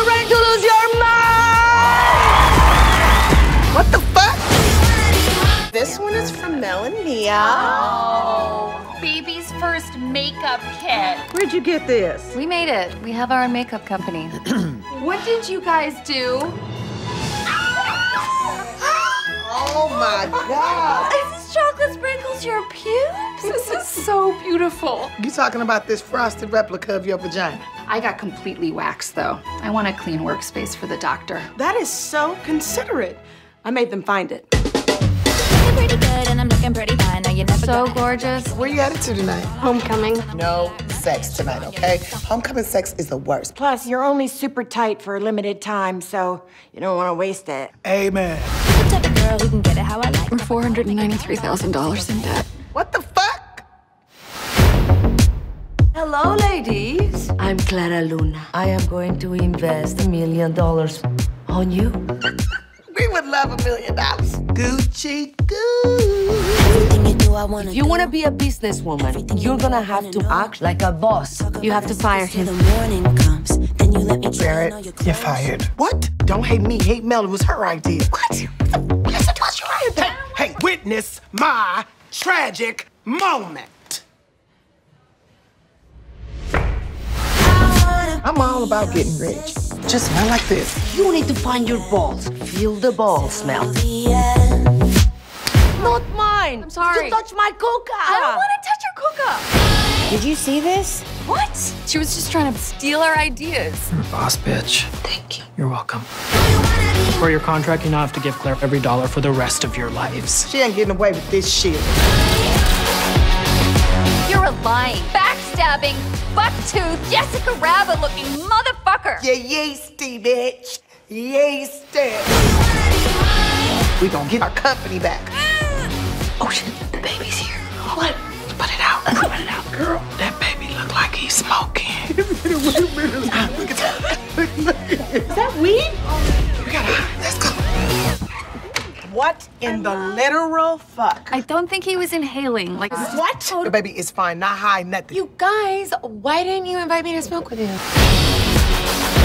You're ready to lose your mind! What the fuck? This one is from Mel and Mia. Oh, baby's first makeup kit. Where'd you get this? We made it. We have our own makeup company. What did you guys do? Oh my God. Is this chocolate sprinkles your pubes? This is so beautiful. You talking about this frosted replica of your vagina? I got completely waxed, though. I want a clean workspace for the doctor. That is so considerate. I made them find it. Pretty good and I'm looking pretty fine. Now you never So gorgeous. Where you headed to tonight? Homecoming. No sex tonight, okay? Homecoming sex is the worst. Plus, you're only super tight for a limited time, so you don't want to waste it. Amen. the type of girl who can get it how I like. We're $493,000 in debt. What the fuck? Hello, ladies. I'm Clara Luna. I am going to invest $1 million on you. We would love $1 million. Gucci, goo. Everything you do, I wanna If you want to be a businesswoman, you're gonna have to act like a boss. You have to fire him. The morning comes, then you let me try. Barrett, you're fired. What? Don't hate me, hate Mel. It was her idea. What? Yes, it was your idea. Hey, witness my tragic moment. I'm all about getting rich. Just not like this. You need to find your balls. Feel the balls smell. Not mine. I'm sorry. You touched my coca. I don't want to touch your coca. Did you see this? What? She was just trying to steal our ideas. You're a boss, bitch. Thank you. You're welcome. For your contract, you now have to give Claire every dollar for the rest of your lives. She ain't getting away with this shit. You're a lying, backstabbing, buck-toothed, Jessica Rabbit-looking motherfucker. You yeasty bitch. Yeasty. We gonna get our company back. Oh shit, the baby's here. What? Put it out. Put it out. Girl, that baby look like he's smoking. Look at that. Is that weed? We gotta hide. Let's go. What in the literal fuck? I don't think he was inhaling. Like, What? The baby is fine. Not high, nothing. you guys, why didn't you invite me to smoke with you?